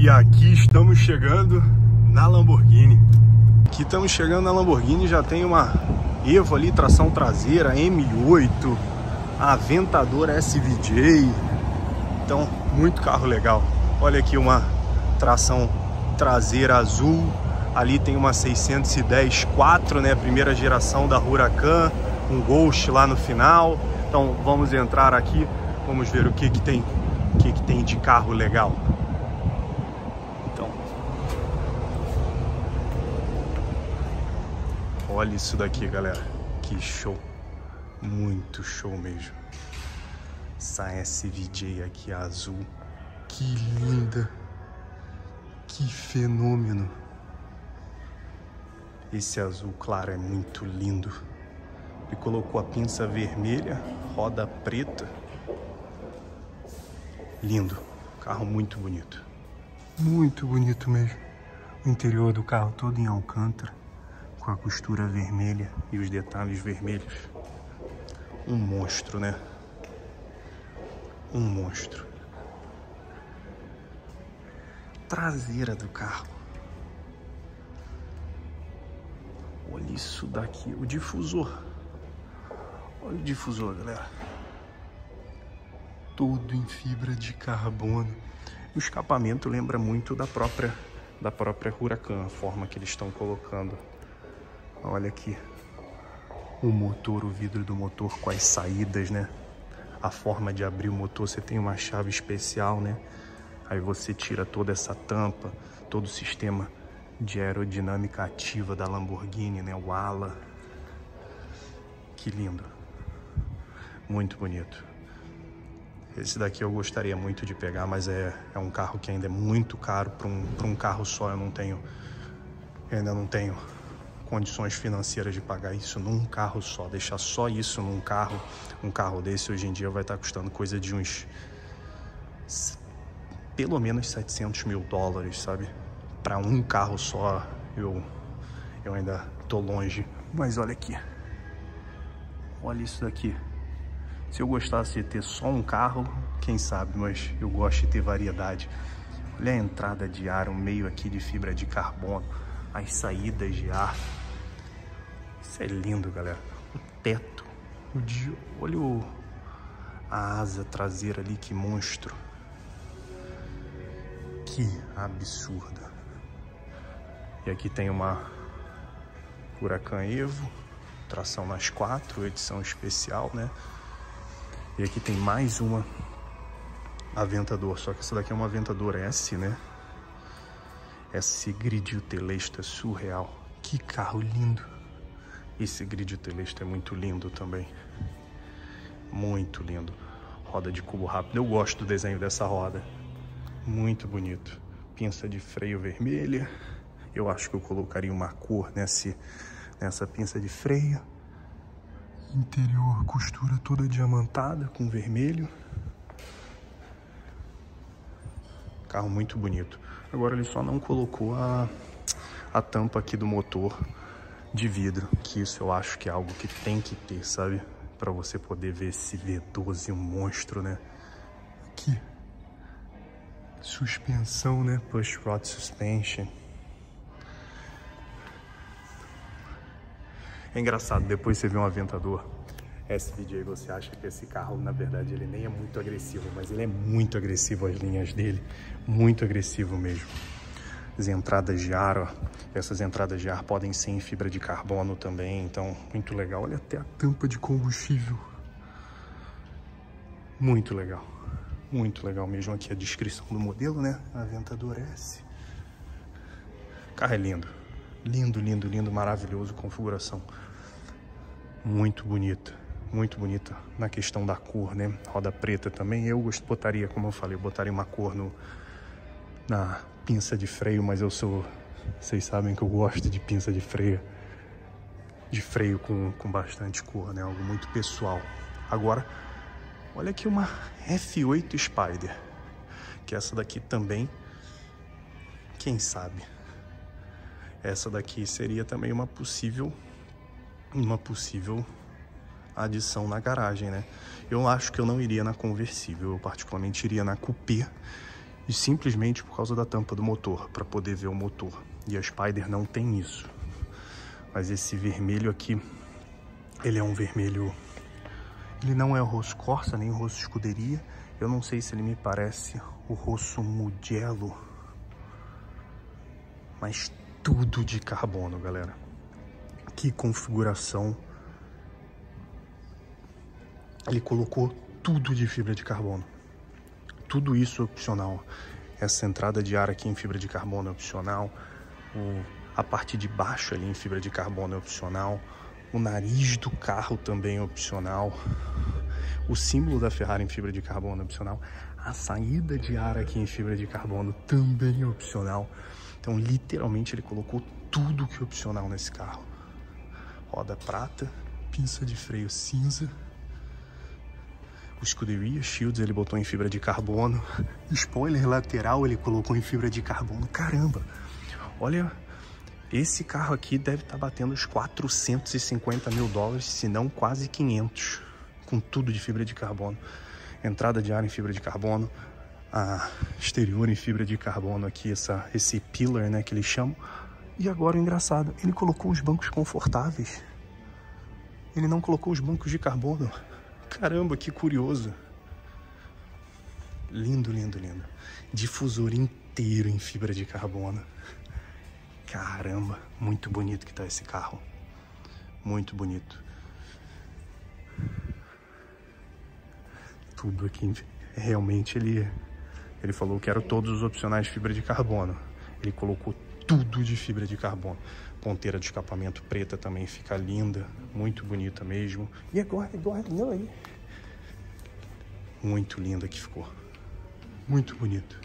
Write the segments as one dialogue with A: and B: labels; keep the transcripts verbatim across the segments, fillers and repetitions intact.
A: E aqui estamos chegando na Lamborghini. Aqui estamos chegando na Lamborghini, já tem uma Evo ali, tração traseira, M oito, Aventador S V J. Então, muito carro legal. Olha aqui uma tração traseira azul. Ali tem uma seiscentos e dez quatro, né? Primeira geração da Huracan, um Ghost lá no final. Então, vamos entrar aqui, vamos ver o que que tem, o que que tem de carro legal. Então, olha isso daqui, galera. Que show. Muito show mesmo. Essa S V J aqui azul. Que linda. Que fenômeno. Esse azul claro é muito lindo. Ele colocou a pinça vermelha, roda preta. Lindo. Carro muito bonito. Muito bonito mesmo. O interior do carro todo em alcântara, com a costura vermelha e os detalhes vermelhos. Um monstro, né? Um monstro. Traseira do carro. Olha isso daqui, o difusor. Olha o difusor, galera. Todo em fibra de carbono. O escapamento lembra muito da própria, da própria Huracan, a forma que eles estão colocando. Olha aqui. O motor, o vidro do motor com as saídas, né? A forma de abrir o motor, você tem uma chave especial, né? Aí você tira toda essa tampa, todo o sistema de aerodinâmica ativa da Lamborghini, né? O ala. Que lindo. Muito bonito. Esse daqui eu gostaria muito de pegar, mas é, é um carro que ainda é muito caro para um, para um carro só. Eu não tenho, eu ainda não tenho condições financeiras de pagar isso num carro só. Deixar só isso num carro, um carro desse hoje em dia vai estar custando coisa de uns pelo menos setecentos mil dólares, sabe? Para um carro só, eu, eu ainda tô longe. Mas olha aqui. Olha isso daqui. Se eu gostasse de ter só um carro, quem sabe, mas eu gosto de ter variedade. Olha a entrada de ar, um meio aqui de fibra de carbono, as saídas de ar. Isso é lindo, galera. O teto, o de... olha o... a asa traseira ali, que monstro. Que absurda. E aqui tem uma Huracan Evo, tração nas quatro, edição especial, né? E aqui tem mais uma Aventador, só que essa daqui é uma Aventador S, né? Esse grid Telesta surreal. Que carro lindo. Esse grid Telesta é muito lindo também. Muito lindo. Roda de cubo rápido. Eu gosto do desenho dessa roda. Muito bonito. Pinça de freio vermelha. Eu acho que eu colocaria uma cor nesse, nessa pinça de freio. Interior, costura toda diamantada com vermelho. Carro muito bonito. Agora ele só não colocou a, a tampa aqui do motor de vidro, que isso eu acho que é algo que tem que ter, sabe? Para você poder ver esse V doze, um monstro, né? Aqui. Suspensão, né? Push rod suspension. É engraçado, depois você vê um Aventador S V J, você acha que esse carro, na verdade, ele nem é muito agressivo, mas ele é muito agressivo, as linhas dele, muito agressivo mesmo. As entradas de ar, ó, essas entradas de ar podem ser em fibra de carbono também, então, muito legal. Olha até a tampa de combustível. Muito legal, muito legal mesmo. Aqui a descrição do modelo, né? Aventador S. O carro é lindo. Lindo, lindo, lindo, maravilhoso, configuração muito bonita, muito bonita na questão da cor, né? Roda preta também, eu botaria, como eu falei, eu botaria uma cor no, na pinça de freio, mas eu sou, vocês sabem que eu gosto de pinça de freio, de freio com, com bastante cor, né? Algo muito pessoal. Agora, olha aqui uma F oito Spider, que essa daqui também, quem sabe? Essa daqui seria também uma possível, uma possível adição na garagem, né? Eu acho que eu não iria na conversível, eu particularmente iria na coupé E simplesmente por causa da tampa do motor, para poder ver o motor. E a Spyder não tem isso. Mas esse vermelho aqui, ele é um vermelho... Ele não é o Rosso Corsa, nem o Rosso Scuderia. Eu não sei se ele me parece o Rosso Mugello. Mas tudo de carbono, galera. Que configuração. Ele colocou tudo de fibra de carbono. Tudo isso é opcional. Essa entrada de ar aqui em fibra de carbono é opcional. O, a parte de baixo ali em fibra de carbono é opcional. O nariz do carro também é opcional. O símbolo da Ferrari em fibra de carbono é opcional. A saída de ar aqui em fibra de carbono também é opcional. Então, literalmente, ele colocou tudo que é opcional nesse carro. Roda prata, pinça de freio cinza. O Scuderia Shields ele botou em fibra de carbono. Spoiler lateral ele colocou em fibra de carbono. Caramba! Olha, esse carro aqui deve estar batendo os quatrocentos e cinquenta mil dólares, se não quase quinhentos, com tudo de fibra de carbono. Entrada de ar em fibra de carbono, a exterior em fibra de carbono aqui, essa, esse pillar, né, que eles chamam. E agora o engraçado, ele colocou os bancos confortáveis. Ele não colocou os bancos de carbono. Caramba, que curioso. Lindo, lindo, lindo. Difusor inteiro em fibra de carbono. Caramba, muito bonito que tá esse carro. Muito bonito. Tudo aqui, realmente ele, ele falou que eram todos os opcionais de fibra de carbono. Ele colocou tudo de fibra de carbono. Ponteira de escapamento preta também fica linda, muito bonita mesmo. E agora, agora, não aí. Muito linda que ficou. Muito bonito.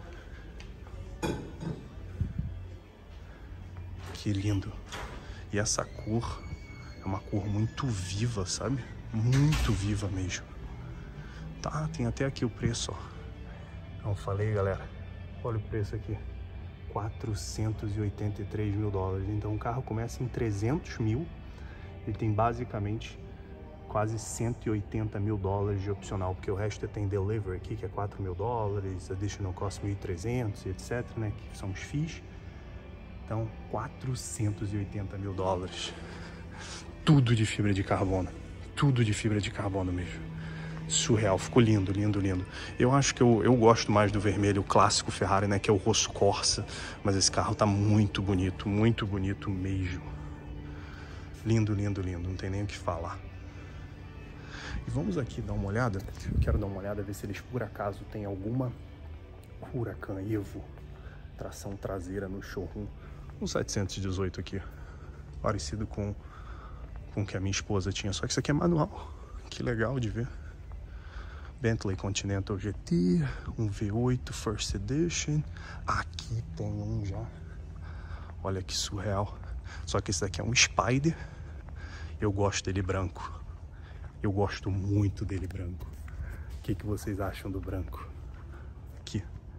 A: Que lindo. E essa cor é uma cor muito viva, sabe? Muito viva mesmo. Tá, tem até aqui o preço, ó. Não falei, galera. Olha o preço aqui. quatrocentos e oitenta e três mil dólares. Então o carro começa em trezentos mil. Ele tem basicamente quase cento e oitenta mil dólares de opcional, porque o resto tem delivery aqui, que é quatro mil dólares, additional cost mil e trezentos, etc, né, que são os fees. Então, quatrocentos e oitenta mil dólares. Tudo de fibra de carbono. Tudo de fibra de carbono mesmo. Surreal, ficou lindo, lindo, lindo. Eu acho que eu, eu gosto mais do vermelho clássico Ferrari, né, que é o Rosso Corsa, mas esse carro tá muito bonito, muito bonito mesmo. Lindo, lindo, lindo, não tem nem o que falar. E vamos aqui dar uma olhada. Eu quero dar uma olhada, ver se eles por acaso tem alguma Huracan Evo tração traseira no showroom. Um setecentos e dezoito aqui, parecido com com o que a minha esposa tinha, só que isso aqui é manual. Que legal de ver. Bentley Continental G T, um V oito First Edition. Aqui tem um já. Olha que surreal. Só que esse daqui é um Spyder. Eu gosto dele branco. Eu gosto muito dele branco. O que, que vocês acham do branco? Aqui.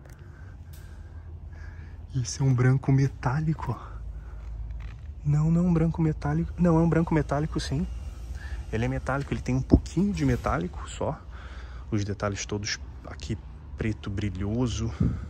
A: Esse é um branco metálico, ó. Não, não é um branco metálico. Não, é um branco metálico, sim. Ele é metálico, ele tem um pouquinho de metálico só. Os detalhes todos aqui preto brilhoso.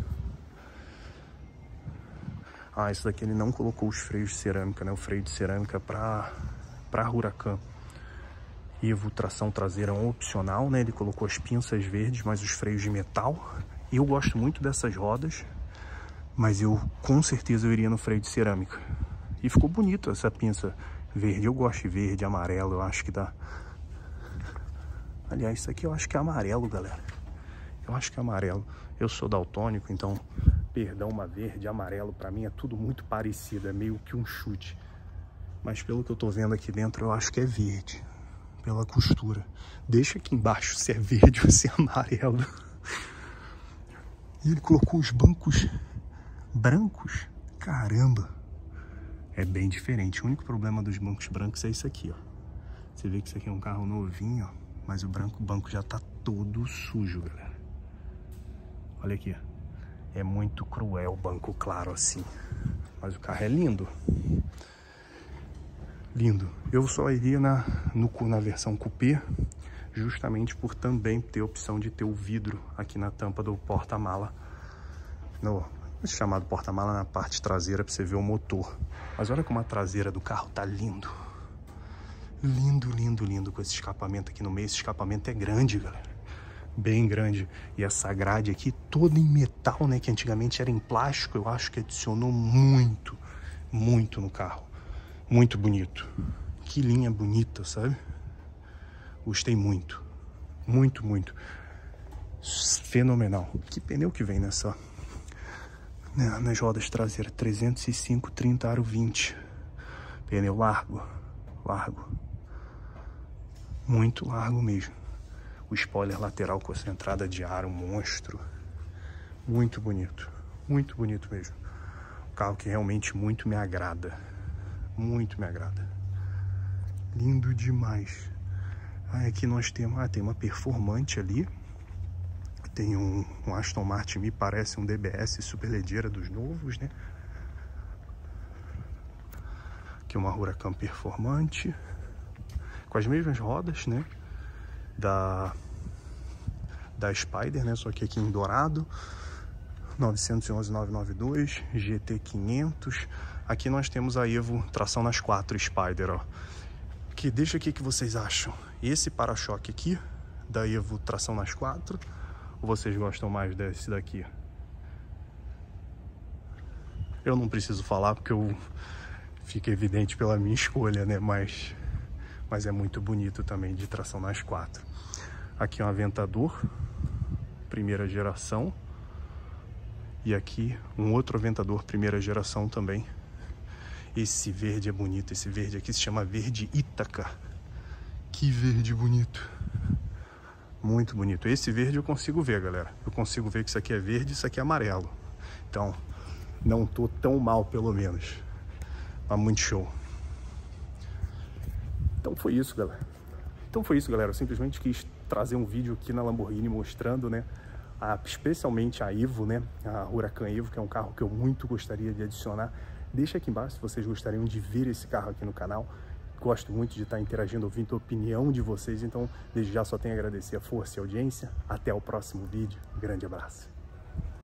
A: Ah, esse daqui ele não colocou os freios de cerâmica, né? O freio de cerâmica para para Huracan Evo, tração traseira é um opcional, né? Ele colocou as pinças verdes, mas os freios de metal. E eu gosto muito dessas rodas, mas eu com certeza eu iria no freio de cerâmica. E ficou bonito essa pinça verde. Eu gosto de verde, amarelo, eu acho que dá. Aliás, isso aqui eu acho que é amarelo, galera. Eu acho que é amarelo. Eu sou daltônico, então, perdão, uma verde, amarelo, pra mim é tudo muito parecido. É meio que um chute. Mas pelo que eu tô vendo aqui dentro, eu acho que é verde. Pela costura. Deixa aqui embaixo se é verde ou se é amarelo. E ele colocou os bancos brancos. Caramba. É bem diferente. O único problema dos bancos brancos é isso aqui, ó. Você vê que isso aqui é um carro novinho, ó. Mas o branco, o banco já tá todo sujo, galera. Olha aqui, ó. É muito cruel o banco claro assim. Mas o carro é lindo. Lindo. Eu só iria na, no, na versão coupé, justamente por também ter a opção de ter o vidro aqui na tampa do porta-mala no chamado porta-mala na parte traseira para você ver o motor. Mas olha como a traseira do carro tá lindo. Lindo, lindo, lindo com esse escapamento aqui no meio. Esse escapamento é grande, galera. Bem grande. E essa grade aqui toda em metal, né? Que antigamente era em plástico. Eu acho que adicionou muito, muito no carro. Muito bonito. Que linha bonita, sabe? Gostei muito. Muito, muito. Fenomenal. Que pneu que vem nessa... nas rodas traseiras, trezentos e cinco trinta aro vinte. Pneu largo, largo. Muito largo mesmo. O spoiler lateral com essa entrada de aro monstro. Muito bonito, muito bonito mesmo. Um carro que realmente muito me agrada. Muito me agrada. Lindo demais. Ah, aqui nós temos, ah, tem uma performante ali. Tem um, um Aston Martin, me parece um D B S Superleggera dos novos, né? Aqui uma Huracan performante. Com as mesmas rodas, né? Da, da Spider, né? Só que aqui em dourado. novecentos e onze mil novecentos e noventa e dois, G T quinhentos. Aqui nós temos a Evo tração nas quatro Spider, ó. Que deixa aqui o que vocês acham. Esse para-choque aqui, da Evo tração nas quatro... Ou vocês gostam mais desse daqui? Eu não preciso falar porque eu fica evidente pela minha escolha, né? Mas, mas é muito bonito também de tração nas quatro. Aqui é um Aventador, primeira geração. E aqui um outro Aventador, primeira geração também. Esse verde é bonito, esse verde aqui se chama verde Ítaca. Que verde bonito. Muito bonito. Esse verde eu consigo ver, galera. Eu consigo ver que isso aqui é verde e isso aqui é amarelo. Então, não tô tão mal, pelo menos. Mas muito show. Então foi isso, galera. Então foi isso, galera. Eu simplesmente quis trazer um vídeo aqui na Lamborghini mostrando, né? A, especialmente a Evo, né? A Huracan Evo, que é um carro que eu muito gostaria de adicionar. Deixa aqui embaixo se vocês gostariam de ver esse carro aqui no canal. Gosto muito de estar interagindo, ouvindo a opinião de vocês. Então, desde já só tenho a agradecer a força e a audiência. Até o próximo vídeo. Grande abraço.